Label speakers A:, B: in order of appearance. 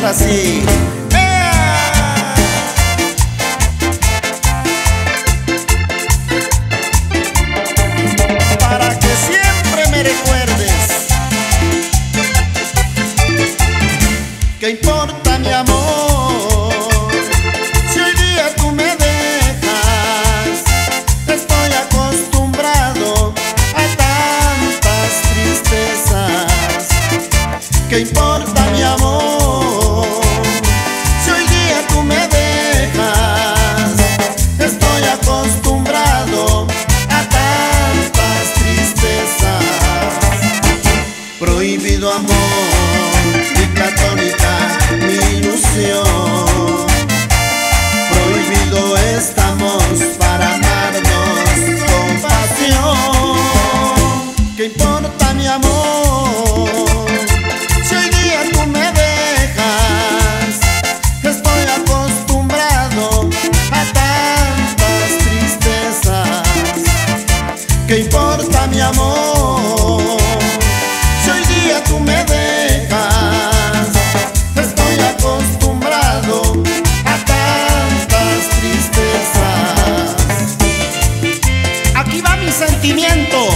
A: ahora sí. Para que siempre me recuerdes. ¿Qué importa, mi amor? Si hoy día tú me dejas, estoy acostumbrado a tantas tristezas. ¿Qué importa, mi amor? Si hoy día tú me dejas, estoy acostumbrado a tantas tristezas. Prohibido amor y platónica mi ilusión. Prohibido estamos para amarnos con pasión. ¿Qué importa, mi amor? Si hoy día tú me dejas, estoy acostumbrado a tantas tristezas. ¿Qué importa, mi amor? Si hoy día tú me dejas, estoy acostumbrado a tantas tristezas. Aquí va mi sentimiento.